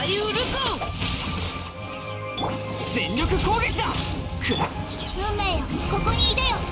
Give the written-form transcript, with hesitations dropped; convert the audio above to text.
イウルコ全力攻撃だ。 運命よ、ここにいでよ。